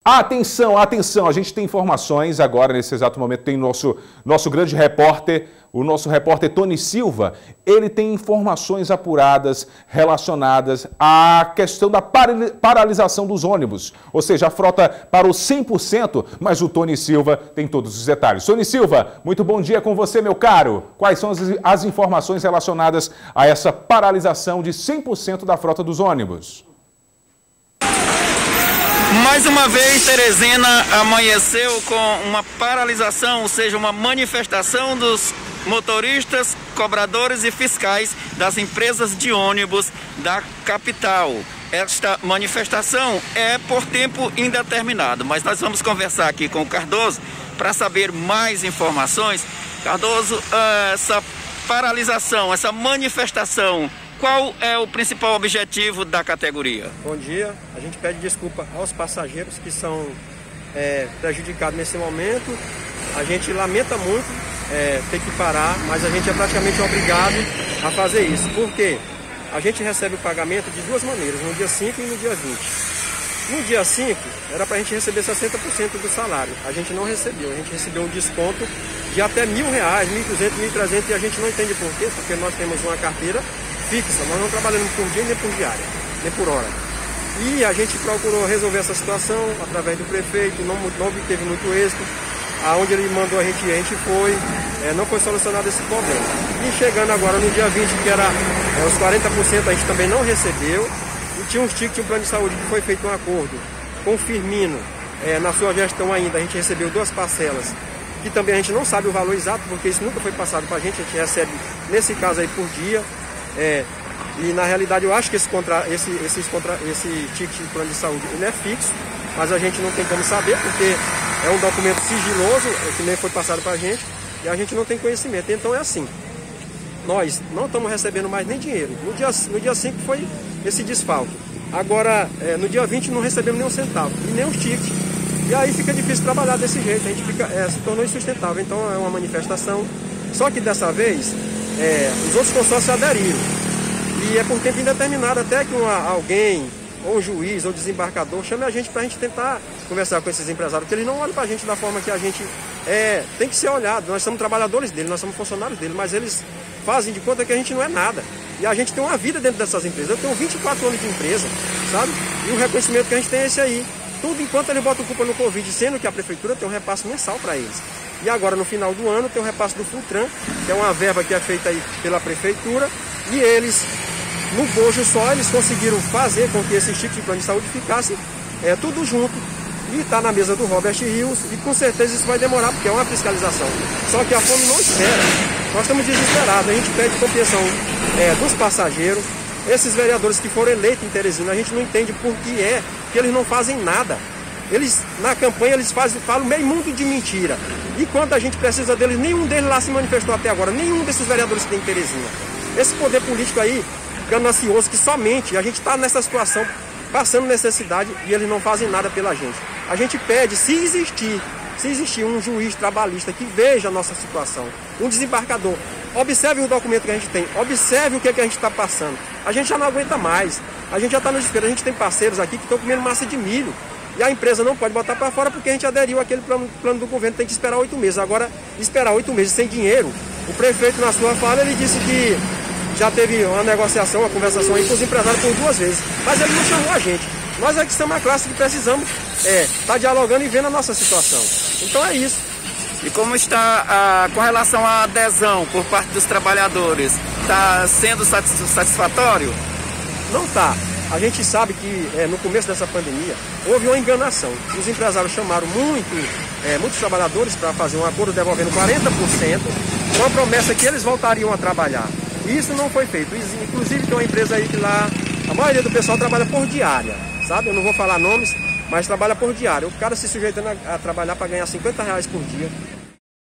Atenção, atenção, a gente tem informações agora, nesse exato momento, tem nosso grande repórter, o nosso repórter Tony Silva. Ele tem informações apuradas relacionadas à questão da paralisação dos ônibus, ou seja, a frota parou 100%, mas o Tony Silva tem todos os detalhes. Tony Silva, muito bom dia com você, meu caro. Quais são as informações relacionadas a essa paralisação de 100% da frota dos ônibus? Mais uma vez, Teresina amanheceu com uma paralisação, ou seja, uma manifestação dos motoristas, cobradores e fiscais das empresas de ônibus da capital. Esta manifestação é por tempo indeterminado, mas nós vamos conversar aqui com o Cardoso para saber mais informações. Cardoso, essa paralisação, essa manifestação, qual é o principal objetivo da categoria? Bom dia, a gente pede desculpa aos passageiros que são prejudicados nesse momento. A gente lamenta muito ter que parar, mas a gente é praticamente obrigado a fazer isso. Por quê? A gente recebe o pagamento de duas maneiras, no dia 5 e no dia 20. No dia 5, era para a gente receber 60% do salário. A gente não recebeu, a gente recebeu um desconto de até R$1.000, R$1.200, R$1.300, e a gente não entende por quê, porque nós temos uma carteira fixa, nós não trabalhamos por dia, nem por diária, nem por hora. E a gente procurou resolver essa situação através do prefeito, não obteve muito êxito. Aonde ele mandou a gente foi, não foi solucionado esse problema. E chegando agora no dia 20, que era os 40%, a gente também não recebeu. E tinha uns tickets, um plano de saúde que foi feito um acordo com o Firmino, na sua gestão ainda, a gente recebeu 2 parcelas, que também a gente não sabe o valor exato, porque isso nunca foi passado para a gente recebe, nesse caso aí, por dia. E na realidade eu acho que esse ticket de plano de saúde ele é fixo, mas a gente não tem como saber, porque é um documento sigiloso, que nem foi passado para a gente, e a gente não tem conhecimento. Então é assim, nós não estamos recebendo mais nem dinheiro. No dia 5 foi esse desfalque. Agora, no dia 20 não recebemos nem um centavo, e nem os tickets. E aí fica difícil trabalhar desse jeito, a gente se tornou insustentável. Então é uma manifestação, só que dessa vez os outros consórcios aderiram. E é por tempo indeterminado, até que alguém, ou um juiz, ou desembarcador, chame a gente para a gente tentar conversar com esses empresários, porque eles não olham para a gente da forma que a gente tem que ser olhado. Nós somos trabalhadores deles, nós somos funcionários deles, mas eles fazem de conta que a gente não é nada. E a gente tem uma vida dentro dessas empresas. Eu tenho 24 anos de empresa, sabe? E o reconhecimento que a gente tem é esse aí. Tudo enquanto eles botam culpa no Covid, sendo que a prefeitura tem um repasse mensal para eles. E agora, no final do ano, tem um repasse do Fultran, que é uma verba que é feita aí pela prefeitura, e eles, no bojo só, eles conseguiram fazer com que esses tipos de plano de saúde ficassem tudo junto. E está na mesa do Robert Rios, e com certeza isso vai demorar, porque é uma fiscalização. Só que a fome não espera. Nós estamos desesperados, a gente pede compreensão dos passageiros. Esses vereadores que foram eleitos em Teresina, a gente não entende por que eles não fazem nada. Eles, na campanha, eles falam meio mundo de mentira. E quando a gente precisa deles, nenhum deles lá se manifestou até agora. Nenhum desses vereadores que tem em Teresina. Esse poder político aí, ganancioso, que somente a gente está nessa situação, passando necessidade, e eles não fazem nada pela gente. A gente pede, se existir um juiz trabalhista que veja a nossa situação, um desembarcador, observe o documento que a gente tem, observe o que a gente está passando. A gente já não aguenta mais, a gente já está no desespero. A gente tem parceiros aqui que estão comendo massa de milho. E a empresa não pode botar para fora porque a gente aderiu àquele plano do governo, tem que esperar 8 meses. Agora, esperar 8 meses sem dinheiro, o prefeito, na sua fala, ele disse que já teve uma negociação, uma conversação aí com os empresários por 2 vezes. Mas ele não chamou a gente. Nós é que somos a classe que precisamos estar dialogando e vendo a nossa situação. Então é isso. E como está com relação à adesão por parte dos trabalhadores? Está sendo satisfatório? Não está. A gente sabe que no começo dessa pandemia houve uma enganação. Os empresários chamaram muitos trabalhadores para fazer um acordo devolvendo 40%, com a promessa que eles voltariam a trabalhar. E isso não foi feito. Inclusive tem uma empresa aí que lá, a maioria do pessoal trabalha por diária, sabe? Eu não vou falar nomes, mas trabalha por diária. O cara se sujeitando a trabalhar para ganhar R$50 por dia.